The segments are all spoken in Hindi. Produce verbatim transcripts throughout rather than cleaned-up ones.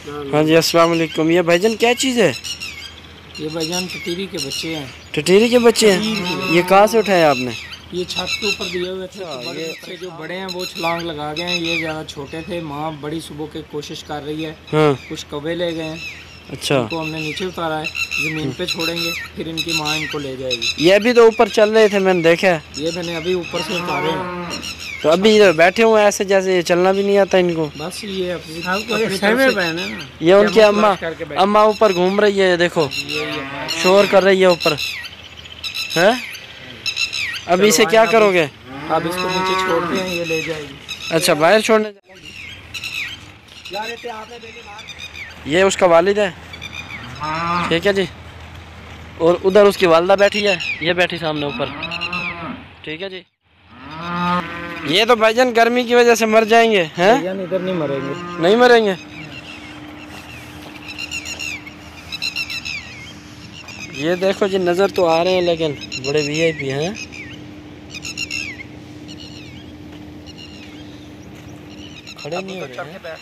हाँ जी, अस्सलाम वालेकुम। ये भाईजान क्या चीज़ है? ये भाईजान टटीरी के बच्चे हैं। टटीरी के बच्चे हैं? ये कहाँ से उठाए आपने? ये छत के ऊपर दिए हुए थे। तो बड़े बच्चे जो बड़े हैं वो छलांग लगा गए हैं, ये ज़्यादा छोटे थे। माँ बड़ी सुबह की कोशिश कर रही है। हाँ। कुछ कौवे ले गए हैं। अच्छा, इनको हमने नीचे उतारा है, ज़मीन पे छोड़ेंगे, फिर इनकी माँ इनको ले जाएगी। ये अभी तो ऊपर चल रहे थे, मैंने देखा है। ये मैंने अभी ऊपर से उतारे हैं। तो अभी इधर बैठे हुए ऐसे जैसे चलना भी नहीं आता इनको। बस ये अपनी ये उनकी अम्मा अम्मा ऊपर घूम रही है, देखो शोर कर रही है ऊपर है। अब इसे क्या करोगे? अब इसको नीचे छोड़ते हैं, ये ले जाएगी। अच्छा, बाहर छोड़ने। ये उसका वालिद है, ठीक है जी। और उधर उसकी वालदा बैठी है, ये बैठी सामने ऊपर, ठीक है जी। ये तो भाईजान गर्मी की वजह से मर जाएंगे हैं? इधर नहीं मरेंगे। नहीं मरेंगे। ये देखो जी, नज़र तो आ रहे हैं लेकिन बड़े वीआईपी हैं। खड़े नहीं हो रहे हैं।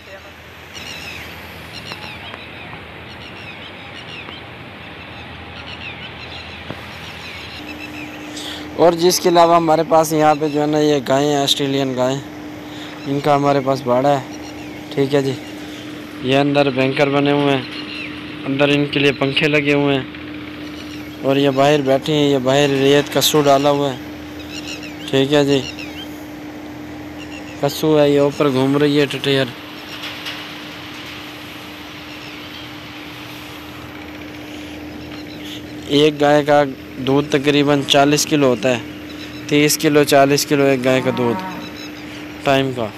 और जिसके अलावा हमारे पास यहाँ पे जो है ना ये गायें हैं, ऑस्ट्रेलियन गायें, इनका हमारे पास बाड़ा है, ठीक है जी। ये अंदर बैंकर बने हुए हैं, अंदर इनके लिए पंखे लगे हुए हैं। और ये बाहर बैठी हैं, ये बाहर रेत कस्सू डाला हुआ है, ठीक है जी। कस्सू है, ये ऊपर घूम रही है टटेर। एक गाय का दूध तकरीबन चालीस किलो होता है, तीस किलो चालीस किलो एक गाय का दूध टाइम का।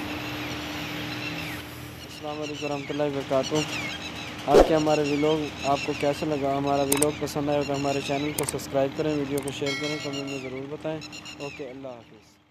अस्सलाम वालेकुम रहमतुल्लाहि व बरकातुहू। आज के हमारे व्लॉग आपको कैसा लगा? हमारा व्लॉग पसंद आया तो हमारे चैनल को सब्सक्राइब करें, वीडियो को शेयर करें, कमेंट में ज़रूर बताएं। ओके, अल्लाह हाफिज़।